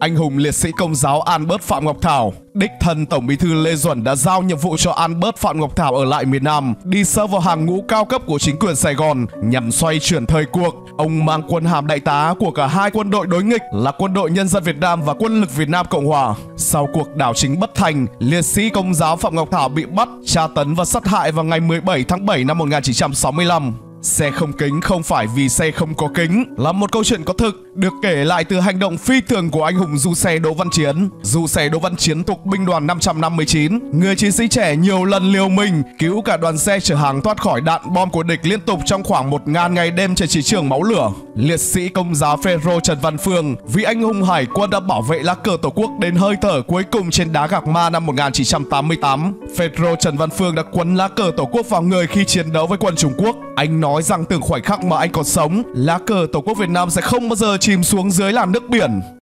Anh hùng liệt sĩ Công giáo Albert Phạm Ngọc Thảo. Đích thân Tổng Bí thư Lê Duẩn đã giao nhiệm vụ cho Albert Phạm Ngọc Thảo ở lại miền Nam, đi sâu vào hàng ngũ cao cấp của chính quyền Sài Gòn nhằm xoay chuyển thời cuộc. Ông mang quân hàm đại tá của cả hai quân đội đối nghịch là Quân đội Nhân dân Việt Nam và Quân lực Việt Nam Cộng Hòa. Sau cuộc đảo chính bất thành, liệt sĩ Công giáo Phạm Ngọc Thảo bị bắt, tra tấn và sát hại vào ngày 17 tháng 7 năm 1965. Xe không kính không phải vì xe không có kính là một câu chuyện có thực, được kể lại từ hành động phi thường của anh hùng du xe Đỗ Văn Chiến. Du xe Đỗ Văn Chiến thuộc binh đoàn 559, người chiến sĩ trẻ nhiều lần liều mình cứu cả đoàn xe chở hàng thoát khỏi đạn bom của địch liên tục trong khoảng 1000 ngày đêm trên chiến trường máu lửa. Liệt sĩ Công giáo Phêrô Trần Văn Phương vì anh hùng hải quân đã bảo vệ lá cờ Tổ quốc đến hơi thở cuối cùng trên đá Gạc Ma năm 1988. Phêrô Trần Văn Phương đã quấn lá cờ Tổ quốc vào người khi chiến đấu với quân Trung Quốc. Anh nói rằng từng khoảnh khắc mà anh còn sống, lá cờ Tổ quốc Việt Nam sẽ không bao giờ chìm xuống dưới làn nước biển.